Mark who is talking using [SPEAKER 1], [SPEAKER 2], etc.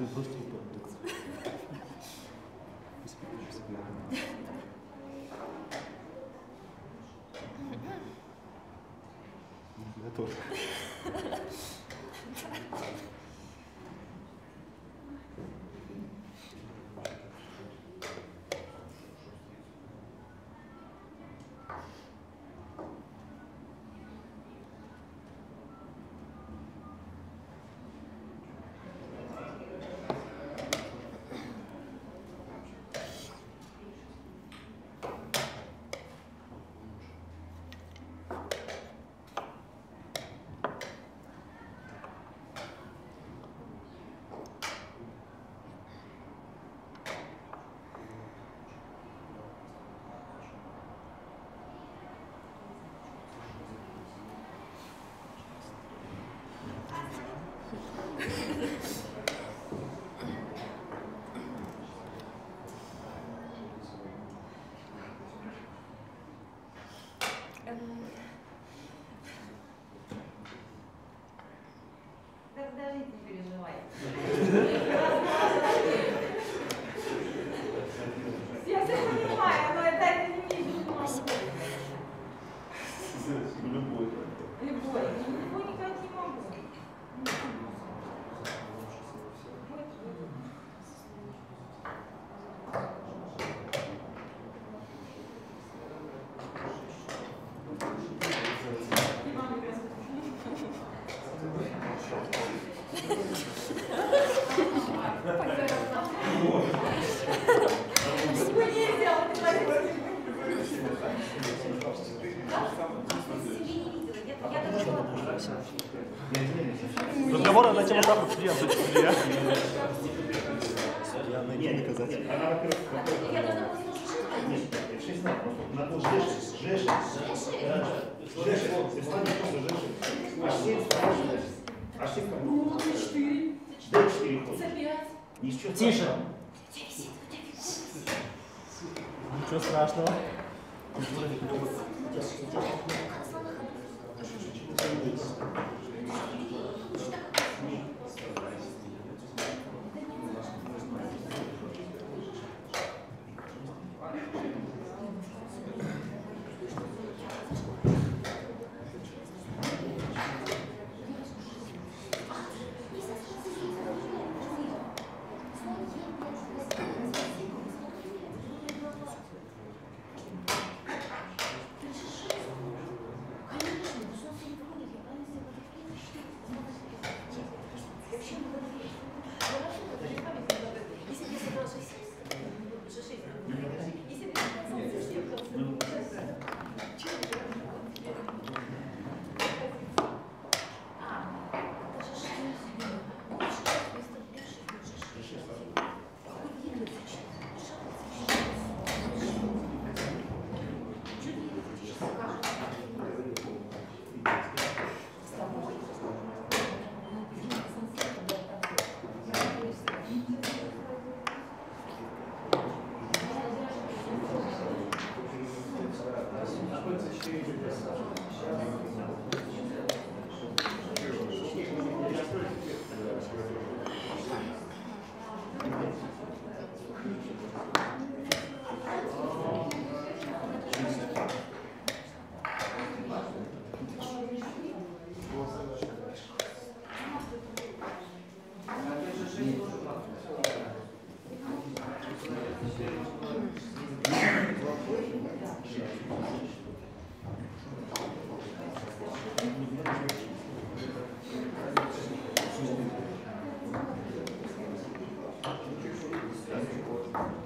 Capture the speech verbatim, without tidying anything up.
[SPEAKER 1] просто упадут. Готов.
[SPEAKER 2] Даже не переживай. Я все понимаю, но это не вижу.
[SPEAKER 3] Любой.
[SPEAKER 2] Любой. Любой никак не могу.
[SPEAKER 1] Разговор на тему как судья, судья. Я найти доказать.
[SPEAKER 2] Я должна была
[SPEAKER 3] Нет, шестнадцать. Надо жешить. Жешить. Жешить. А семь спрашиваешь. А семь как?
[SPEAKER 2] Ну, четыре.
[SPEAKER 3] Дай четыре ходит.
[SPEAKER 2] Ничего.
[SPEAKER 1] Тише. Ничего страшного.
[SPEAKER 3] Thank you.